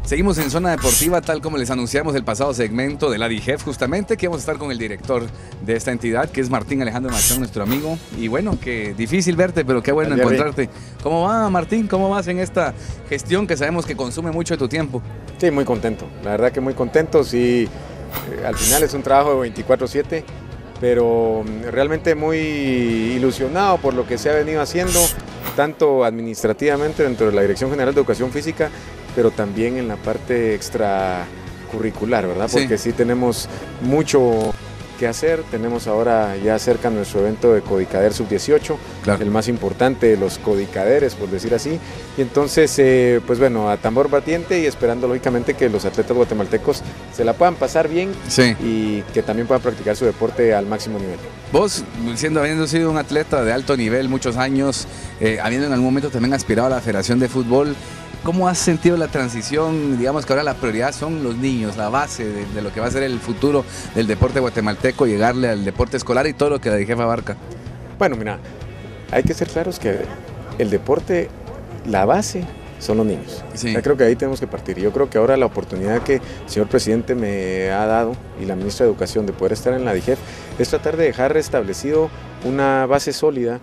Seguimos en Zona Deportiva, tal como les anunciamos el pasado segmento de la DIGEF, justamente, que vamos a estar con el director de esta entidad, que es Martín Alejandro Machón, nuestro amigo. Y bueno, que difícil verte, pero qué bueno encontrarte. ¿Cómo va, Martín? ¿Cómo vas en esta gestión que sabemos que consume mucho de tu tiempo? Sí, muy contento. La verdad que muy contento. Sí, al final es un trabajo de 24/7, pero realmente muy ilusionado por lo que se ha venido haciendo, tanto administrativamente dentro de la Dirección General de Educación Física, pero también en la parte extracurricular, ¿verdad? Porque sí tenemos mucho que hacer. Tenemos ahora ya cerca nuestro evento de Codicader Sub-18, claro, el más importante de los Codicaderes, por decir así. Y entonces, pues bueno, a tambor batiente y esperando lógicamente que los atletas guatemaltecos se la puedan pasar bien, y que también puedan practicar su deporte al máximo nivel. Vos, habiendo sido un atleta de alto nivel muchos años, habiendo en algún momento también aspirado a la Federación de Fútbol, ¿cómo has sentido la transición? Digamos que ahora la prioridad son los niños, la base de lo que va a ser el futuro del deporte guatemalteco, llegarle al deporte escolar y todo lo que la DIGEF abarca. Bueno, mira, hay que ser claros que el deporte, la base son los niños. Ya creo que ahí tenemos que partir. Yo creo que ahora la oportunidad que el señor presidente me ha dado y la ministra de Educación de poder estar en la DIGEF es tratar de dejar establecido una base sólida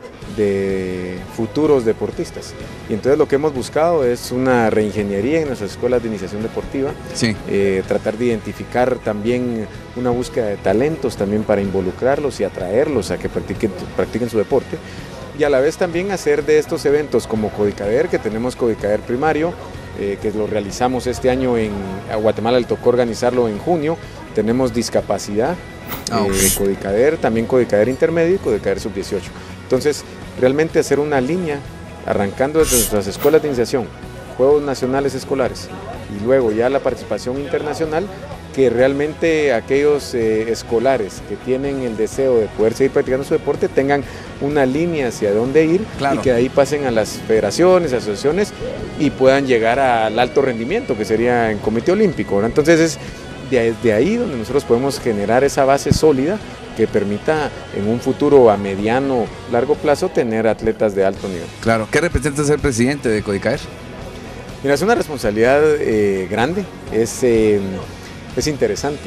de futuros deportistas. Y entonces lo que hemos buscado es una reingeniería en nuestras escuelas de iniciación deportiva, tratar de identificar también una búsqueda de talentos también para involucrarlos y atraerlos a que practiquen su deporte. Y a la vez también hacer de estos eventos como Codicader, que tenemos Codicader primario, que lo realizamos este año a Guatemala, le tocó organizarlo en junio. Tenemos discapacidad, Codicader, también Codicader intermedio y Codicader Sub-18. Entonces, realmente hacer una línea, arrancando desde nuestras escuelas de iniciación, Juegos Nacionales Escolares, y luego ya la participación internacional, que realmente aquellos escolares que tienen el deseo de poder seguir practicando su deporte tengan una línea hacia dónde ir, y que de ahí pasen a las federaciones, asociaciones, y puedan llegar al alto rendimiento, que sería en Comité Olímpico, ¿verdad? Entonces es de ahí donde nosotros podemos generar esa base sólida que permita en un futuro a mediano, largo plazo tener atletas de alto nivel. Claro. ¿Qué representa ser presidente de Codicader? Mira, es una responsabilidad grande, es interesante.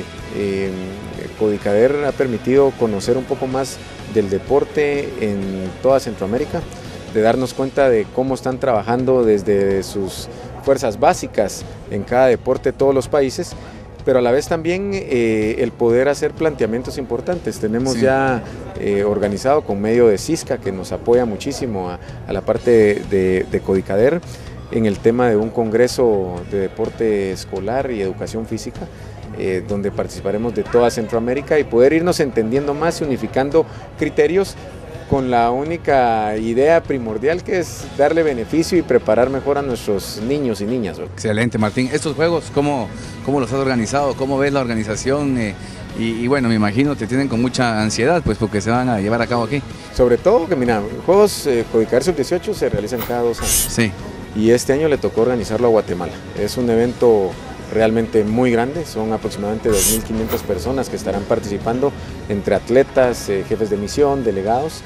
Codicader ha permitido conocer un poco más del deporte en toda Centroamérica, de darnos cuenta de cómo están trabajando desde sus fuerzas básicas en cada deporte de todos los países, pero a la vez también el poder hacer planteamientos importantes. Tenemos ya organizado con medio de CISCA, que nos apoya muchísimo a la parte de Codicader, en el tema de un congreso de deporte escolar y educación física, donde participaremos de toda Centroamérica y poder irnos entendiendo más y unificando criterios con la única idea primordial, que es darle beneficio y preparar mejor a nuestros niños y niñas. Excelente, Martín. ¿Estos juegos cómo los has organizado? ¿Cómo ves la organización? Y bueno, me imagino te tienen con mucha ansiedad, pues porque se van a llevar a cabo aquí. Sobre todo que, mira, Juegos Codicader Sub-18 se realizan cada 2 años. Sí. Y este año le tocó organizarlo a Guatemala. Es un evento realmente muy grande, son aproximadamente 2.500 personas que estarán participando, entre atletas, jefes de misión, delegados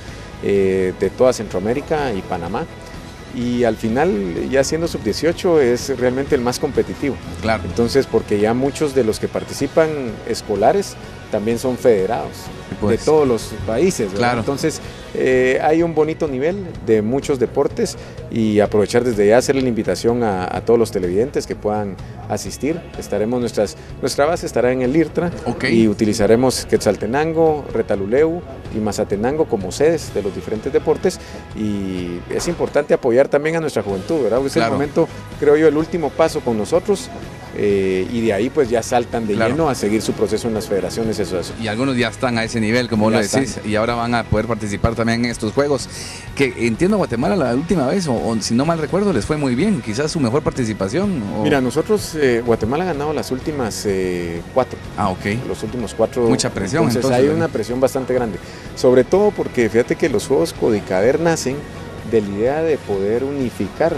de toda Centroamérica y Panamá. Y al final, ya siendo Sub-18, es realmente el más competitivo. Claro. Entonces, porque ya muchos de los que participan escolares también son federados de todos los países, ¿verdad? Claro. Entonces, hay un bonito nivel de muchos deportes, y aprovechar desde ya hacerle la invitación a todos los televidentes que puedan asistir. Nuestra base estará en el IRTRA, y utilizaremos Quetzaltenango, Retaluleu y Mazatenango como sedes de los diferentes deportes, y es importante apoyar también a nuestra juventud, ¿verdad? Porque es el momento, creo yo, el último paso con nosotros, y de ahí pues ya saltan de lleno a seguir su proceso en las federaciones y asociaciones. Y algunos ya están a ese nivel, como lo decís, y ahora van a poder participar también en estos juegos, que entiendo Guatemala la última vez, o si no mal recuerdo, les fue muy bien, quizás su mejor participación. Mira, nosotros, Guatemala ha ganado las últimas 4. Los últimos 4. Mucha presión. Entonces hay una presión bastante grande, sobre todo porque fíjate que los Juegos Codicader nacen de la idea de poder unificar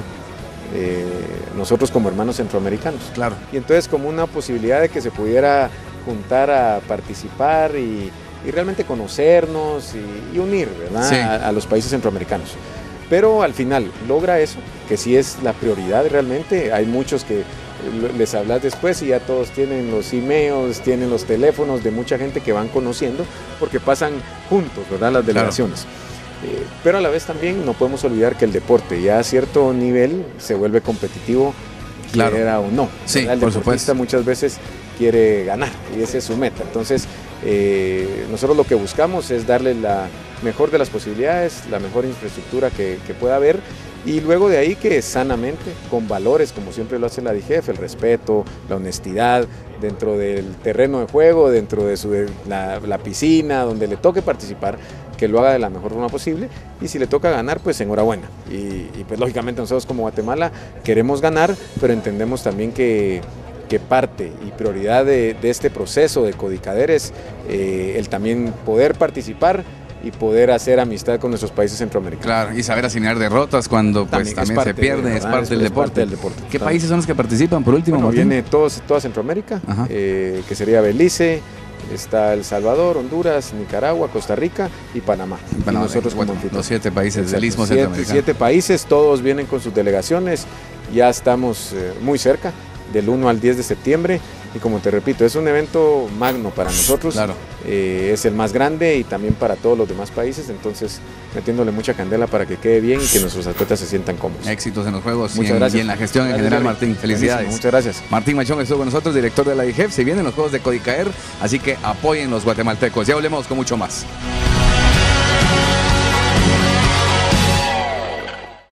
nosotros como hermanos centroamericanos. Claro. Y entonces como una posibilidad de que se pudiera juntar a participar y realmente conocernos y unir, ¿verdad? A los países centroamericanos. Pero al final logra eso, que sí es la prioridad realmente. Hay muchos que les hablas después y ya todos tienen los emails, tienen los teléfonos de mucha gente que van conociendo porque pasan juntos, ¿verdad? Las delegaciones. Claro. Pero a la vez también no podemos olvidar que el deporte ya a cierto nivel se vuelve competitivo, quiera o no. Sí, el deportista muchas veces quiere ganar y esa es su meta. Entonces, nosotros lo que buscamos es darle la mejor de las posibilidades, la mejor infraestructura que pueda haber, y luego de ahí que sanamente, con valores, como siempre lo hace la DIGEF, el respeto, la honestidad, dentro del terreno de juego, dentro de la piscina, donde le toque participar, que lo haga de la mejor forma posible, y si le toca ganar, pues enhorabuena. Y pues lógicamente nosotros como Guatemala queremos ganar, pero entendemos también que parte y prioridad de este proceso de Codicader es el también poder participar y poder hacer amistad con nuestros países centroamericanos. Claro, y saber asignar derrotas cuando pues también se pierde, es parte del deporte. ¿Qué países son los que participan por último? Bueno, viene toda Centroamérica, que sería Belice, está El Salvador, Honduras, Nicaragua, Costa Rica y Panamá. Y nosotros como los 7 países del Istmo Centroamericano. 7 países, todos vienen con sus delegaciones, ya estamos muy cerca, del 1 al 10 de septiembre, y como te repito, es un evento magno para nosotros, claro. Es el más grande y también para todos los demás países, entonces metiéndole mucha candela para que quede bien y que nuestros atletas se sientan cómodos. Éxitos en los Juegos y en la gestión en general, Martín. Felicidades. Buenísimo, muchas gracias. Martín Machón estuvo con nosotros, director de la DIGEF. Se vienen los Juegos de Codicaer, así que apoyen los guatemaltecos. Ya volvemos con mucho más.